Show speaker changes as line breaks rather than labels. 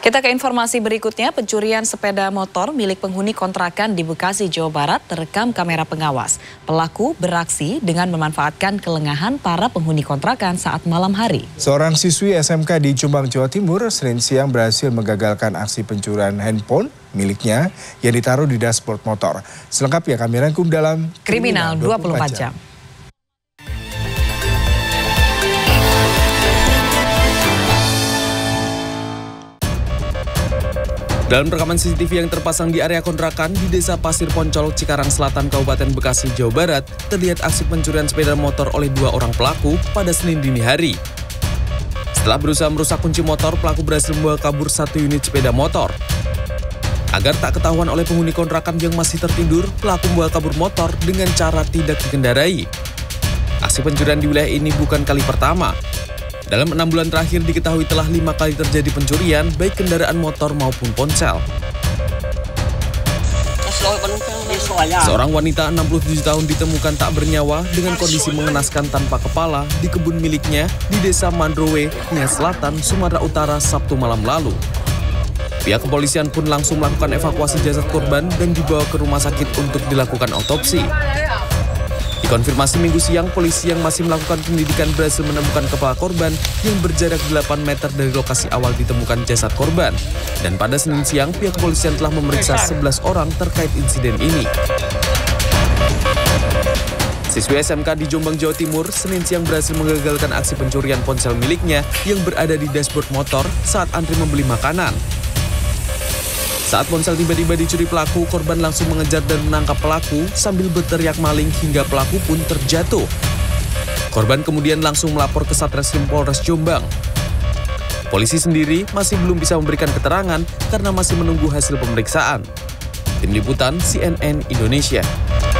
Kita ke informasi berikutnya, pencurian sepeda motor milik penghuni kontrakan di Bekasi, Jawa Barat terekam kamera pengawas. Pelaku beraksi dengan memanfaatkan kelengahan para penghuni kontrakan saat malam hari.
Seorang siswi SMK di Jombang, Jawa Timur, Senin siang berhasil menggagalkan aksi pencurian handphone miliknya yang ditaruh di dashboard motor. Selengkapnya kami rangkum dalam
Kriminal 24 Jam.
Dalam rekaman CCTV yang terpasang di area kontrakan di Desa Pasir Poncol, Cikarang Selatan, Kabupaten Bekasi, Jawa Barat, terlihat aksi pencurian sepeda motor oleh dua orang pelaku pada Senin dini hari. Setelah berusaha merusak kunci motor, pelaku berhasil membawa kabur satu unit sepeda motor. Agar tak ketahuan oleh penghuni kontrakan yang masih tertidur, pelaku membawa kabur motor dengan cara tidak dikendarai. Aksi pencurian di wilayah ini bukan kali pertama. Dalam 6 bulan terakhir diketahui telah 5 kali terjadi pencurian, baik kendaraan motor maupun ponsel. Seorang wanita 67 tahun ditemukan tak bernyawa dengan kondisi mengenaskan tanpa kepala di kebun miliknya di Desa Mandrowe, Nias Selatan, Sumatera Utara, Sabtu malam lalu. Pihak kepolisian pun langsung melakukan evakuasi jasad korban dan dibawa ke rumah sakit untuk dilakukan autopsi. Dikonfirmasi Minggu siang, polisi yang masih melakukan penyelidikan berhasil menemukan kepala korban yang berjarak 8 meter dari lokasi awal ditemukan jasad korban. Dan pada Senin siang, pihak kepolisian telah memeriksa 11 orang terkait insiden ini. Siswi SMK di Jombang, Jawa Timur, Senin siang berhasil menggagalkan aksi pencurian ponsel miliknya yang berada di dashboard motor saat antri membeli makanan. Saat ponsel tiba-tiba dicuri pelaku, korban langsung mengejar dan menangkap pelaku sambil berteriak maling hingga pelaku pun terjatuh. Korban kemudian langsung melapor ke Satreskrim Polres Jombang. Polisi sendiri masih belum bisa memberikan keterangan karena masih menunggu hasil pemeriksaan. Tim Liputan CNN Indonesia.